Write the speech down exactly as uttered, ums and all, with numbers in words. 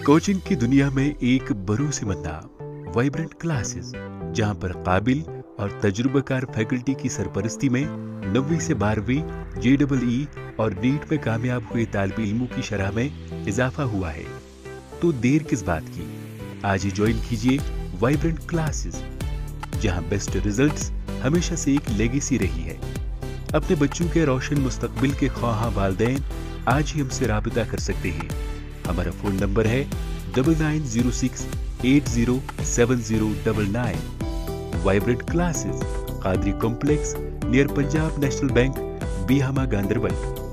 Coaching की दुनिया में एक भरोसेमंद नाम वाइब्रेंट क्लासेस, जहां पर काबिल और तजुर्बाकार फैकल्टी की सरपरस्ती में नौवीं से बारहवीं जे डबल ई और नीट में कामयाब हुए तालिब इल्मों की शरह में इजाफा हुआ है। तो देर किस बात की, आज ही ज्वाइन कीजिए वाइब्रेंट क्लासेस, जहां बेस्ट रिजल्ट्स हमेशा से एक लेगेसी रही है। अपने बच्चों के रोशन मुस्तकबिल के ख्वाहा वालिदैन आज ही हमसे राबिता कर सकते हैं। हमारा फोन नंबर है double nine zero six eight zero seven zero double nine. Vibrant classes, Qadri complex near Punjab national bank, Bihama, Ganderbal.